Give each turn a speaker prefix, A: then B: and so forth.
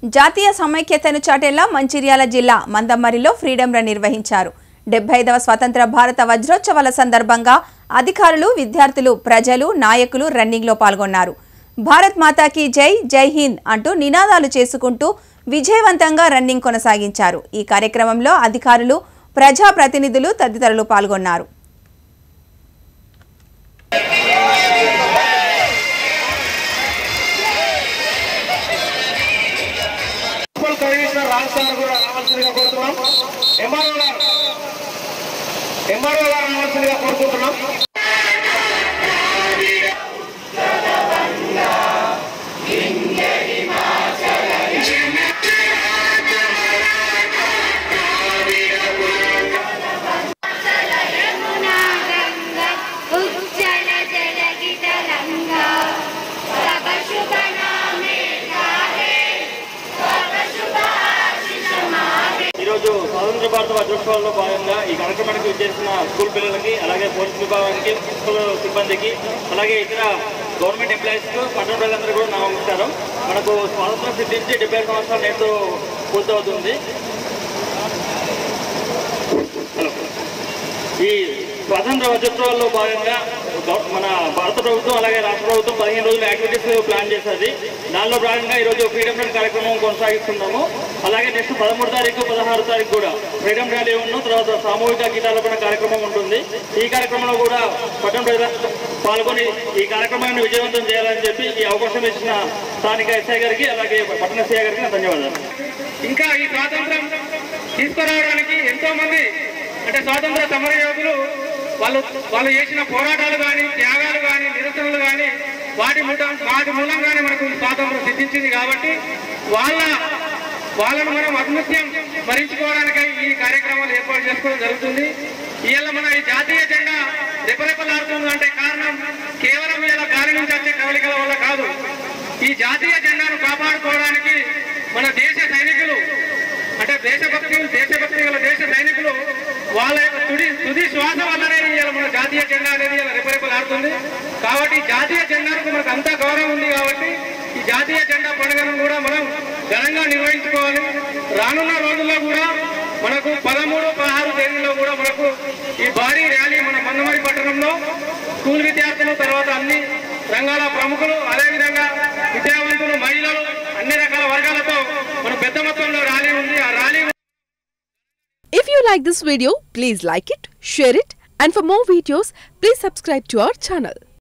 A: జాతీయ సమైక్యతను చాటేలా మంచిర్యాల జిల్లా మందమరిలో freedom run నిర్వహించారు. 75వ స్వతంత్ర భారత వజ్రోత్సవాల సందర్భంగా అధికారులు, విద్యార్థులు, ప్రజలు, నాయకులు రన్నింగ్ లో పాల్గొన్నారు. భారత్ మాతాకి జై, జై హింద్ అంటూ నినాదాలు చేసుకుంటూ విజయవంతంగా రన్నింగ్ కొనసాగించారు. ఈ కార్యక్రమంలో అధికారులు, ప్రజా ప్రతినిధులు తదితరులు పాల్గొన్నారు.
B: స్వాతంత్ర భారత వజ్రోత్సవాల్లో భాగంగా ఈ కార్యక్రమానికి విచ్చేసిన స్కూల్ పిల్లలకి, అలాగే పోలీస్ విభాగానికి, మున్సిపల్ సిబ్బందికి, అలాగే ఇతర గవర్నమెంట్ ఎంప్లాయీస్కు, పట్టణ ప్రజలందరూ కూడా నమస్కారం. మనకు స్వాతంత్రం సిద్ధించి 75 సంవత్సరాలు నేటితో పూర్తవుతుంది. ఈ స్వాతంత్ర వజ్రోత్సవాల్లో భాగంగా మన భారత ప్రభుత్వం అలాగే రాష్ట్ర ప్రభుత్వం 15 రోజుల యాక్టివిటీస్ ప్లాన్ చేస్తుంది. దానిలో భాగంగా ఈరోజు ఫ్రీడమ్ రన్ కార్యక్రమం కొనసాగిస్తున్నాము. అలాగే నెక్స్ట్ 13 తారీఖు, 16 తారీఖు కూడా ఫ్రీడమ్ ర్యాలీ ఉన్న తర్వాత సామూహిక గీతాలపైన కార్యక్రమం ఉంటుంది. ఈ కార్యక్రమంలో కూడా పట్టణ ప్రజలు పాల్గొని ఈ కార్యక్రమాన్ని విజయవంతం చేయాలని చెప్పి ఈ అవకాశం ఇచ్చిన స్థానిక ఎస్ఐ గారికి, అలాగే పట్టణ సిఐ గారికి ధన్యవాదాలు.
C: ఇంకా ఈ స్వాతంత్రం తీసుకురావడానికి ఎంతో మంది అంటే స్వాతంత్ర సమరయోధులు వాళ్ళు చేసిన పోరాటాలు కానీ, త్యాగాలు కానీ, నిరసనలు కానీ వాటి మూలంగానే మనకు స్వాతంత్రం సిద్ధించింది. కాబట్టి వాళ్ళను మనం అభివృద్ధ్యం స్మరించుకోవడానికై ఈ కార్యక్రమాలు ఏర్పాటు చేసుకోవడం జరుగుతుంది. ఇవాళ మన ఈ జాతీయ జెండా రెపరెపలాడుతుంది అంటే కారణం కేవలం ఇలా గాలి నుంచి వచ్చే కవలికల వల్ల కాదు. ఈ జాతీయ జెండాను కాపాడుకోవడానికి మన దేశ సైనికులు అంటే దేశభక్తి గల దేశ సైనికులు వాళ్ళ యొక్క తుది శ్వాస వల్లనే ఇవాళ మన జాతీయ జెండా అనేది ఇలా రెపరెపలాడుతుంది. కాబట్టి జాతీయ జెండాకు మనకు అంతా గౌరవం ఉంది. కాబట్టి ఈ జాతీయ జెండా పండుగను కూడా మనం ఘనంగా నిర్వహించుకోవాలి. రానున్న రోజుల్లో కూడా మనకు 13, 16 తేదీల్లో కూడా మనకు ఈ భారీ ర్యాలీ మన మందమరి పట్టణంలో స్కూల్ విద్యార్థులు, తర్వాత అన్ని రంగాల ప్రముఖులు, అదేవిధంగా విద్యావంతులు, మహిళలు, అన్ని రకాల వర్గాలతో మన పెద్ద మొత్తంలో ర్యాలీ ఉంది. ఆ rally
D: If you like this video, please like it, share it, and for more videos, please subscribe to our channel.